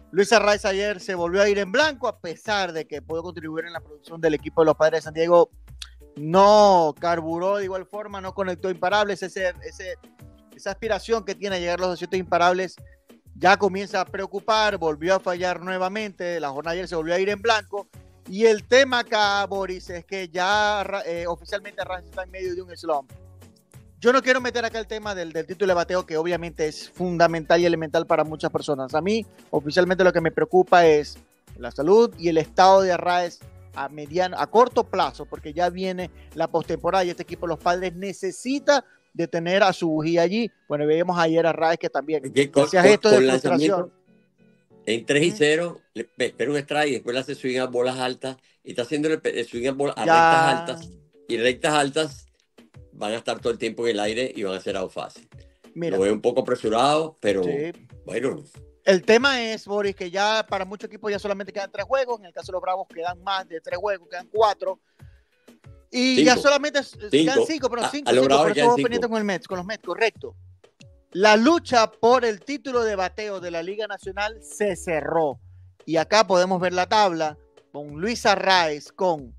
Luis Arraez ayer se volvió a ir en blanco, a pesar de que pudo contribuir en la producción del equipo de los Padres de San Diego. No carburó de igual forma, no conectó imparables. Esa aspiración que tiene a llegar a los 200 imparables ya comienza a preocupar. Volvió a fallar nuevamente. La jornada ayer se volvió a ir en blanco. Y el tema acá, Boris, es que ya oficialmente Arraez está en medio de un slump. Yo no quiero meter acá el tema del título de bateo, que obviamente es fundamental y elemental para muchas personas. A mí, oficialmente, lo que me preocupa es la salud y el estado de Arraez a corto plazo, porque ya viene la postemporada y este equipo, los Padres, necesita de tener a su bujía allí. Bueno, veíamos ayer a Arraez que también hacía gestos de frustración. En 3-0, espera un strike y después le hace swing a bolas altas y está haciendo el swing a bolas a rectas altas, y rectas altas van a estar todo el tiempo en el aire y van a ser out fácil. Mira, lo veo un poco apresurado, pero sí. Bueno. El tema es, Boris, que ya para muchos equipos ya solamente quedan 3 juegos. En el caso de los Bravos quedan más de 3 juegos, quedan 4. Y ya solamente quedan 5, pero 5. Por eso vamos pendientes con los Mets, correcto. La lucha por el título de bateo de la Liga Nacional se cerró. Y acá podemos ver la tabla con Luis Arraez con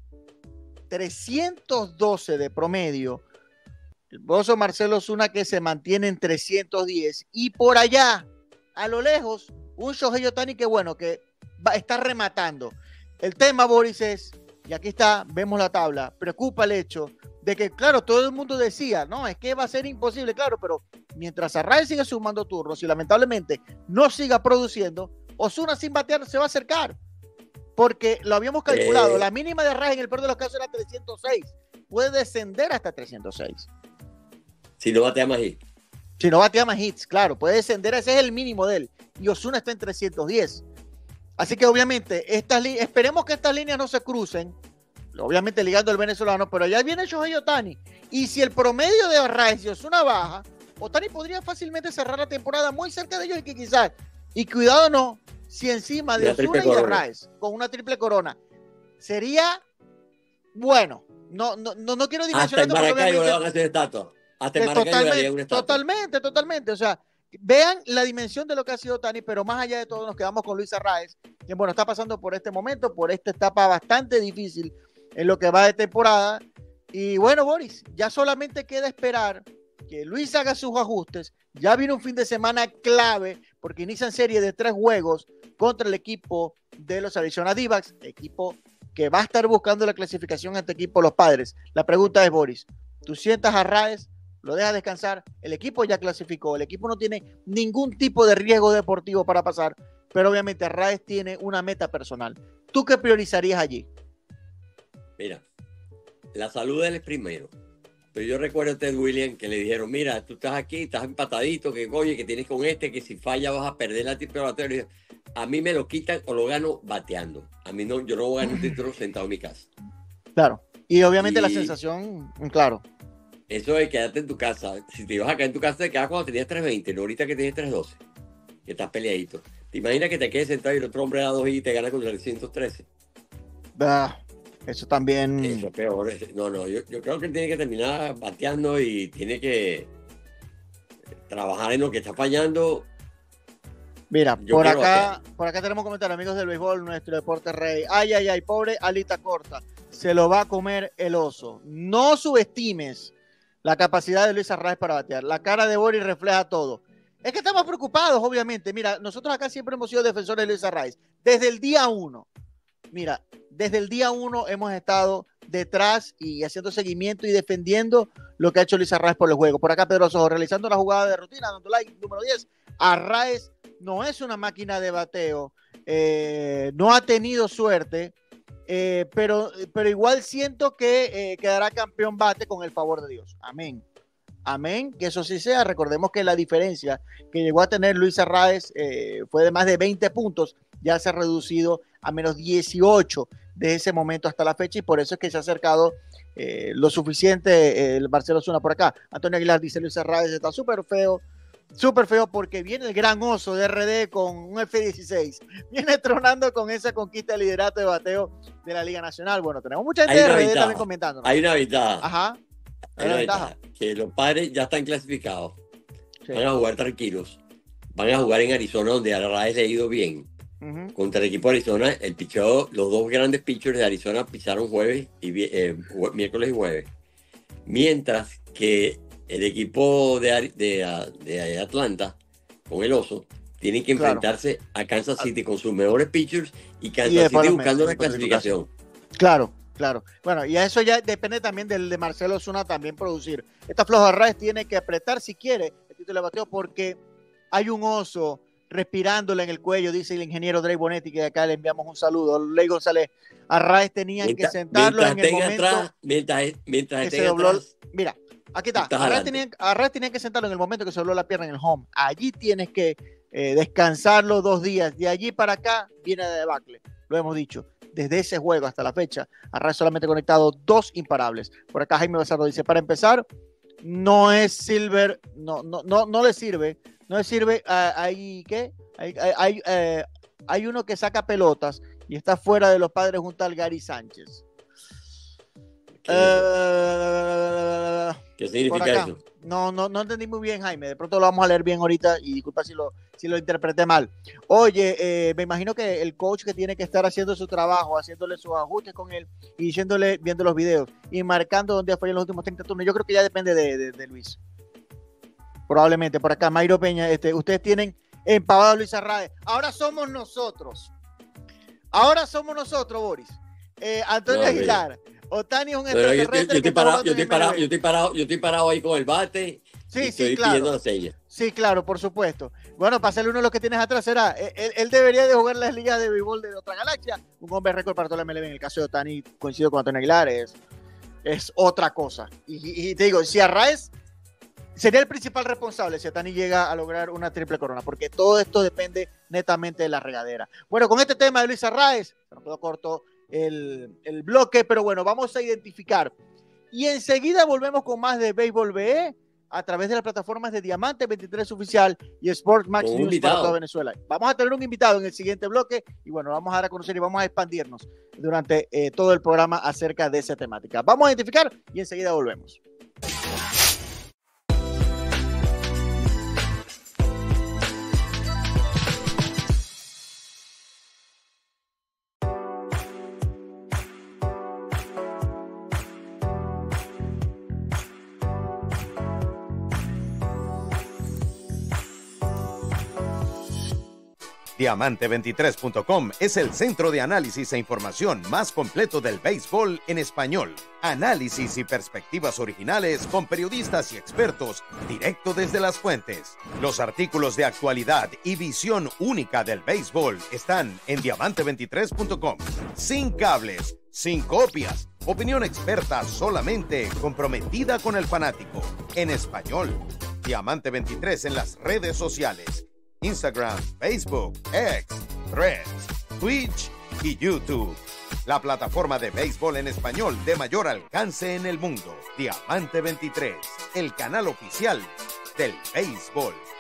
312 de promedio. El bozo Marcell Ozuna, que se mantiene en 310. Y por allá, a lo lejos, un Shohei Ohtani que bueno, que está rematando. El tema, Boris, es, y aquí está, vemos la tabla, preocupa el hecho de que, claro, todo el mundo decía, no, es que va a ser imposible, claro, pero mientras Arraez siga sumando turnos y lamentablemente no siga produciendo, Ozuna sin batear se va a acercar. Porque lo habíamos calculado, la mínima de Arraez en el peor de los casos era 306. Puede descender hasta 306. Si no batea más hits. Si no batea más hits, claro, puede descender, ese es el mínimo de él. Y Ozuna está en 310. Así que obviamente, esperemos que estas líneas no se crucen, obviamente ligando al venezolano, pero ya viene Shohei Ohtani. Y si el promedio de Arraez y Ozuna baja, Ohtani podría fácilmente cerrar la temporada muy cerca de ellos y cuidado no, si encima de Ozuna y Arraez con una triple corona, sería bueno. No quiero dimensionar. Hasta en Maracaibo le van a hacer estatua. Hasta en Maracaibo le harían una estatua. Totalmente. O sea, vean la dimensión de lo que ha sido Ohtani, pero más allá de todo nos quedamos con Luis Arraez, que bueno, está pasando por este momento, por esta etapa bastante difícil en lo que va de temporada. Y bueno, Boris, ya solamente queda esperar que Luis haga sus ajustes. Ya viene un fin de semana clave porque inician serie de 3 juegos contra el equipo de los Arizona D-backs, equipo que va a estar buscando la clasificación ante equipo los Padres. La pregunta es, Boris, ¿tú sientas a Arraez? ¿Lo dejas descansar? El equipo ya clasificó, el equipo no tiene ningún tipo de riesgo deportivo para pasar, pero obviamente Arraez tiene una meta personal. ¿Tú qué priorizarías allí? Mira, la salud de él es primero. Pero yo recuerdo a Ted Williams que le dijeron, mira, tú estás aquí, estás empatadito, que oye, que tienes con que si falla vas a perder la triple bateo. A mí me lo quitan o lo gano bateando. A mí no, yo no voy a ganar un título sentado en mi casa. Claro, y obviamente la sensación, claro. Eso de quedarte en tu casa. Si te ibas a quedar en tu casa, te quedas cuando tenías 320, no ahorita que tienes 312. Que estás peleadito. ¿Te imaginas que te quedes sentado y el otro hombre da 2 y te gana con 313? Eso también. Eso es peor. No, yo creo que él tiene que terminar bateando y tiene que trabajar en lo que está fallando. Mira, por acá tenemos comentarios, amigos del béisbol, nuestro deporte rey. Ay, pobre alita corta. Se lo va a comer el oso. No subestimes la capacidad de Luis Arraez para batear. La cara de Boris refleja todo. Es que estamos preocupados, obviamente. Mira, nosotros acá siempre hemos sido defensores de Luis Arraez. Desde el día 1. Mira, desde el día 1 hemos estado detrás y haciendo seguimiento y defendiendo lo que ha hecho Luis Arraez por el juego. Por acá Pedro Sojo, realizando la jugada de rutina, dando like, número 10. Arraez no es una máquina de bateo, no ha tenido suerte, pero igual siento que quedará campeón bate con el favor de Dios. Amén, que eso sí sea. Recordemos que la diferencia que llegó a tener Luis Arraez fue de más de 20 puntos, ya se ha reducido a menos 18 de ese momento hasta la fecha, y por eso es que se ha acercado lo suficiente el Marcell Ozuna por acá. Antonio Aguilar dice, Luis Arraez está súper feo porque viene el gran oso de RD con un F16, viene tronando con esa conquista de liderato de bateo de la Liga Nacional. Bueno, tenemos mucha gente de RD también comentando, ¿no? Hay una ventaja. Ajá. Hay una ventaja, que los Padres ya están clasificados, sí. Van a jugar tranquilos, van a jugar en Arizona donde a Arraez le ha ido bien, contra el equipo de Arizona. El picheo, los dos grandes pitchers de Arizona picharon miércoles y jueves. Mientras que el equipo de Atlanta, con el Oso, tienen que enfrentarse a Kansas City con sus mejores pitchers y Kansas City buscando la clasificación. Claro. Bueno, y a eso ya depende también de Marcell Ozuna también producir. Esta Flojo Arraez tiene que apretar si quiere el título de bateo porque hay un oso respirándole en el cuello, dice el ingeniero Drey Bonetti, que de acá le enviamos un saludo. Ley González, Arraez tenían que sentarlo en el momento atrás, mientras que se dobló. Atrás, mira, aquí está. Arraez tenían que sentarlo en el momento que se dobló la pierna en el home. Allí tienes que descansarlo 2 días. De allí para acá viene de debacle. Lo hemos dicho. Desde ese juego hasta la fecha, Arraez solamente conectado 2 imparables. Por acá Jaime Bazardo dice, para empezar, no es Silver, no le sirve. No le sirve, hay uno que saca pelotas y está fuera de los Padres junto al Gary Sánchez. ¿Qué significa eso? No entendí muy bien, Jaime. De pronto lo vamos a leer bien ahorita y disculpa si lo interpreté mal. Oye, me imagino que el coach que tiene que estar haciendo su trabajo, haciéndole sus ajustes con él y diciéndole, viendo los videos y marcando dónde fue en los últimos 30 turnos, yo creo que ya depende de Luis. Probablemente. Por acá, Mayro Peña, ustedes tienen empavado a Luis Arraez. Ahora somos nosotros, Boris. Antonio Aguilar. Otani es un extraterrestre. Yo estoy parado ahí con el bate. Sí, claro. Pidiendo la seña. Sí, claro, por supuesto. Bueno, para ser uno de los que tienes atrás será. Él debería de jugar las ligas de béisbol de otra galaxia. Un hombre récord para toda la MLB. En el caso de Otani, coincido con Antonio Aguilar, es otra cosa. Y te digo, si Arraez sería el principal responsable si Otani llega a lograr una triple corona, porque todo esto depende netamente de la regadera. Bueno, con este tema de Luis Arraez, se nos quedó corto el bloque, pero bueno, vamos a identificar. Y enseguida volvemos con más de Béisbol BE a través de las plataformas de Diamante 23 Oficial y Sports Max News para toda Venezuela. Vamos a tener un invitado en el siguiente bloque y bueno, vamos a dar a conocer y vamos a expandirnos durante todo el programa acerca de esa temática. Vamos a identificar y enseguida volvemos. Diamante23.com es el centro de análisis e información más completo del béisbol en español. Análisis y perspectivas originales con periodistas y expertos directo desde las fuentes. Los artículos de actualidad y visión única del béisbol están en Diamante23.com. Sin cables, sin copias. Opinión experta solamente comprometida con el fanático. En español. Diamante 23 en las redes sociales. Instagram, Facebook, X, Threads, Twitch y YouTube. La plataforma de béisbol en español de mayor alcance en el mundo. Diamante 23, el canal oficial del béisbol.